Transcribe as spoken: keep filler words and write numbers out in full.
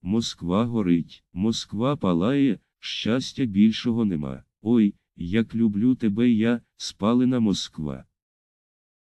Москва горить, Москва палає, щастя більшого нема. Ой, як люблю тебе я, спалена Москва.